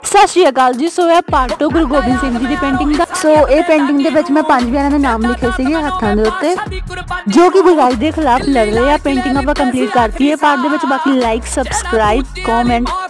सत श्री अकाल जी। सो है पार्ट 2 गुरु गोबिंद सिंह जी की पेंटिंग का। सो ये पेंटिंग मैं 5 प्यारिਆਂ ਦੇ नाम लिखे थे हथों के उत्ते जो कि बुराई के खिलाफ लड़ रहे हैं। पेंटिंग आप कंप्लीट करती है पार्ट। बाकी लाइक सबसक्राइब कॉमेंट